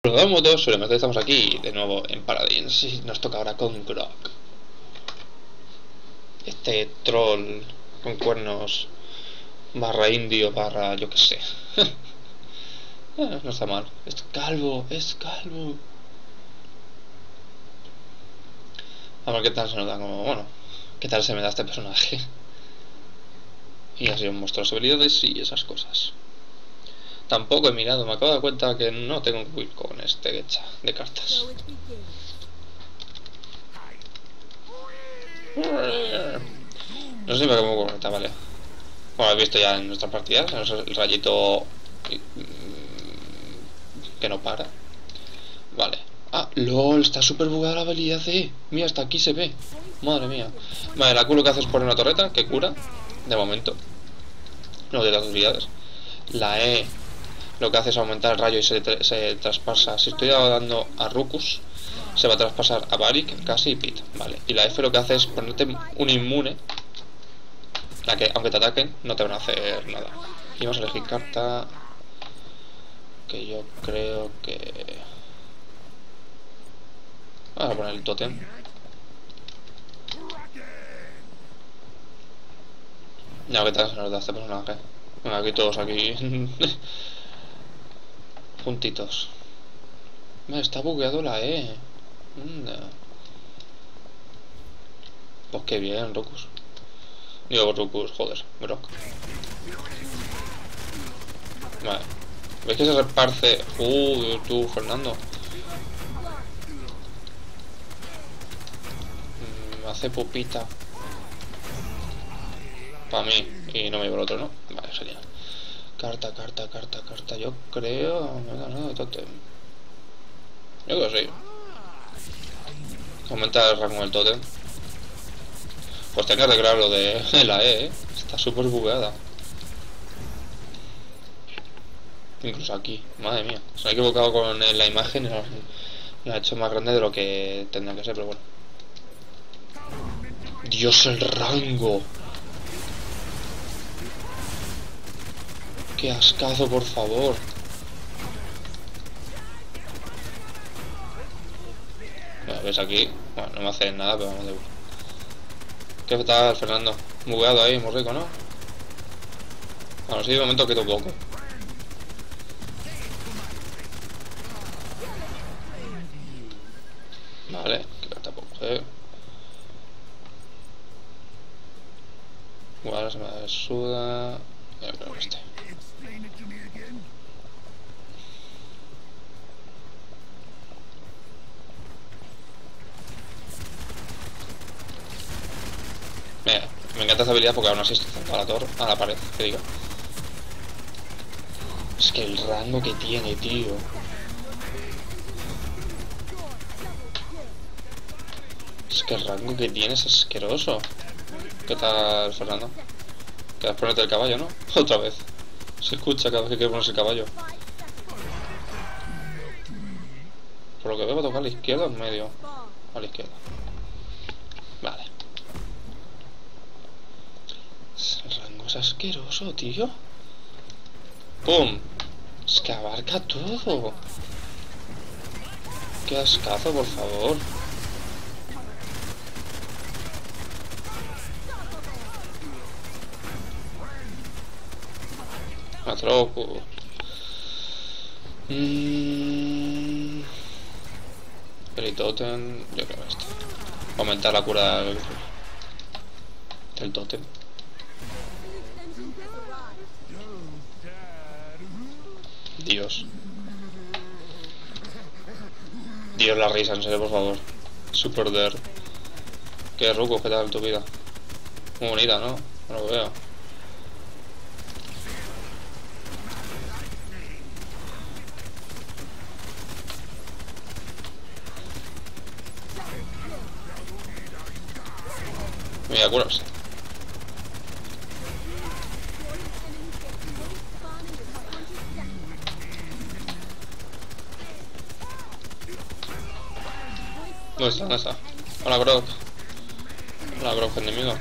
Hola motos, soy Mercedes, estamos aquí de nuevo en Paladins y nos toca ahora con Grog. Este troll con cuernos barra indio barra yo que sé. No está mal. Es calvo, es calvo. A ver qué tal se nos da como, bueno, qué tal se me da este personaje. Y así os muestro las habilidades y esas cosas. Tampoco he mirado, me acabo de dar cuenta que no tengo que ir con este hecha de cartas. No sé para qué me conecta, vale. Bueno, has visto ya en nuestras partidas, el rayito que no para. Vale. Ah, LOL, está súper bugada la habilidad C. Mira, hasta aquí se ve. Madre mía. Vale, la Q lo que hace es poner una torreta que cura. De momento. No de las habilidades. La E lo que hace es aumentar el rayo y se traspasa. Si estoy dando a Rukus, se va a traspasar a Barik, casi y Pit. Vale. Y la F lo que hace es ponerte un inmune. La que, aunque te ataquen, no te van a hacer nada. Y vamos a elegir carta. Que yo creo que... Vamos a poner el tótem. Ya, ¿qué tal se nos da este personaje? Bueno, aquí todos aquí juntitos. Me está bugueado la E. Pues qué bien, Rukus. Digo Rukus, joder, Brock. Vale. ¿Ves que se reparce? Tú, Fernando. Hace pupita. Para mí. Y no me llevo el otro, ¿no? Vale, sería. Carta. Yo creo... Me he ganado de tótem. Yo creo que sí. Aumenta el rango del tótem. Pues tengo que arreglar lo de la E, ¿eh? Está súper bugueada. Incluso aquí. Madre mía. Se ha equivocado con la imagen y la ha hecho más grande de lo que tendría que ser, pero bueno. Dios, el rango. Qué ascazo, por favor. Bueno, ves aquí. Bueno, no me hace nada, pero vamos de uno. ¿Qué tal, Fernando? Bugueado ahí, muy rico, ¿no? Bueno, sí, de momento quito poco. Vale, que carta poco, Igual se me suda. Ya creo que este. Mira, me encanta esta habilidad porque aún así estoy cerca a la pared, que diga. Es que el rango que tiene, tío. Es que el rango que tiene es asqueroso. ¿Qué tal, Fernando? ¿Quieres ponerte el caballo, no? Otra vez. Se escucha cada vez que quiere ponerse el caballo. Por lo que veo va a tocar a la izquierda o en medio. A la izquierda. Vale. El rango es asqueroso, tío. ¡Pum! Es que abarca todo. Qué ascazo, por favor. Matroco. Peritotem. Yo creo que este. Aumentar la cura del tótem. Dios. Dios, la risa, en serio, por favor. Super der. Qué ruco, ¿qué tal tu vida? Muy bonita, ¿no? No lo veo. Me voy a curarse. ¿Dónde está? ¿Dónde está? Hola, Grog. Hola, Grog, enemigo.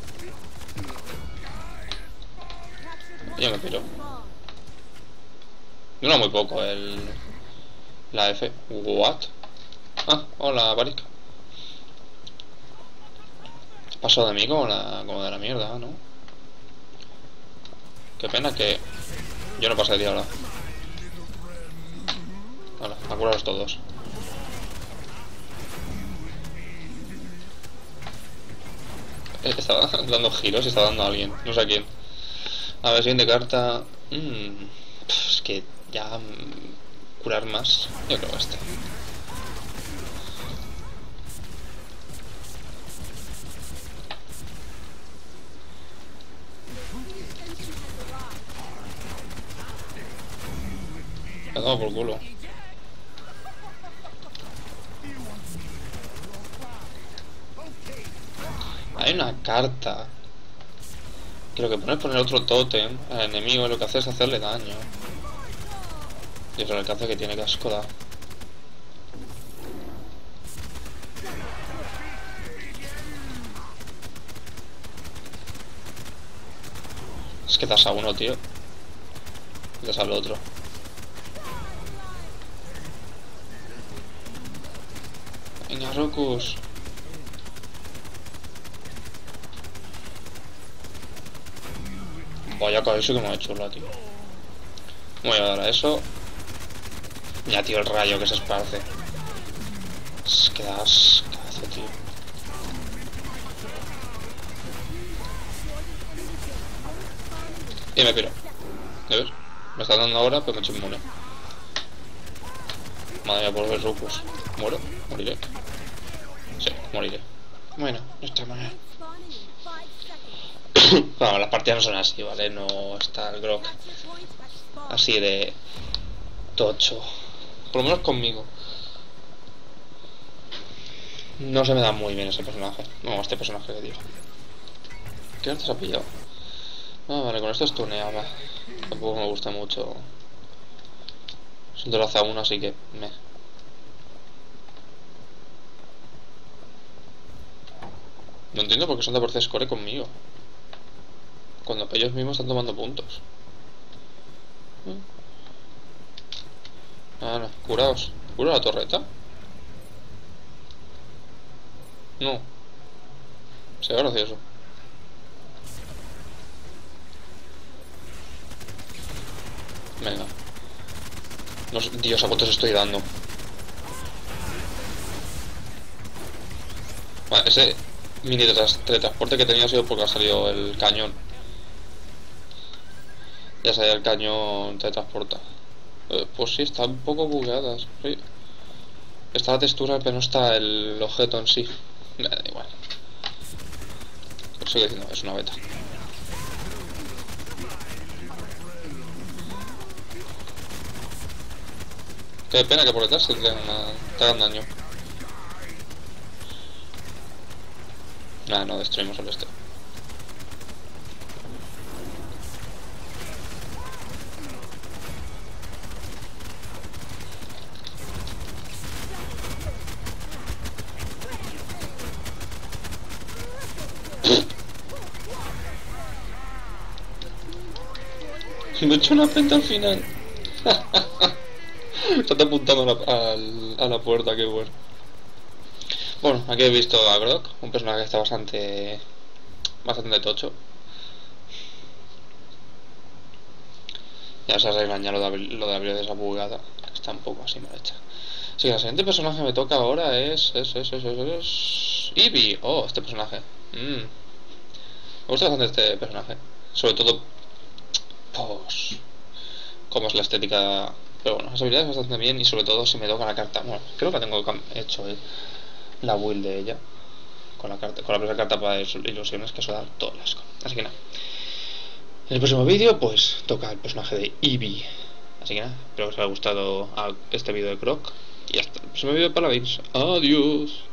Yo me piro. Dura muy poco la F. What? Ah, hola, Barik. Pasó de mí como de la mierda, ¿no? Qué pena que yo no pasé de ahora. Hola, a curarlos todos. Está dando giros y está dando a alguien. No sé a quién. A ver, siguiente carta. Es que ya curar más. Yo creo que este. Me ha dado por culo. Hay una carta que lo que pones es poner otro tótem al enemigo y lo que hace es hacerle daño. Y eso es el alcance que tiene, que asco da. Es que das a uno, tío. Y das al otro. Venga, Rokus. Vaya cabeza que me ha hecho la, tío. Voy a dar a eso. Ya, tío, el rayo que se esparce. Es que da ascazo, tío. Y me piro. ¿Ya ves? Me está dando ahora, pero me he hecho inmune. Madre mía, por ver Rucus. ¿Muero? ¿Moriré? Sí, moriré. Bueno, no está mal. Bueno, las partidas no son así, ¿vale? No está el Grok así de tocho. Por lo menos conmigo. No se me da muy bien ese personaje. No, este personaje que digo. ¿Qué antes ha pillado? Ah, vale, con esto stuneaba. Tampoco me gusta mucho. Es un de la Z1, así que me. No entiendo por qué son de por score conmigo. Cuando ellos mismos están tomando puntos. Ahora, curaos. ¿Cura la torreta? No. Sea gracioso. Venga. No, Dios, ¿a cuántos estoy dando? Vale, ese mini teletransporte que tenía ha sido porque ha salido el cañón. Ya sabía, el cañón teletransporta. Pues sí, están un poco bugueadas. Sí. Está la textura, pero no está el objeto en sí. Da igual. Lo sigo diciendo, es una beta. Qué pena que por detrás te hagan daño. No, destruimos el este. Me he hecho una penta al final. Está apuntando a la puerta, qué bueno. Bueno, aquí he visto a Grok, un personaje que está bastante tocho. Ya se arreglan ya lo de abrir esa bugada, que está un poco así mal hecha. Así que el siguiente personaje que me toca ahora es Eevee. Oh, este personaje. Me gusta bastante este personaje. Sobre todo, pues, cómo es la estética. Pero bueno, las habilidades bastante bien y sobre todo si me toca la carta. Bueno, creo que tengo hecho la build de ella. Con la primera carta para ilusiones, que eso da todo el asco. Así que nada. En el próximo vídeo, pues, toca el personaje de Eevee. Así que nada, espero que os haya gustado este vídeo de Grok. Y hasta el próximo vídeo de Paladins. Adiós.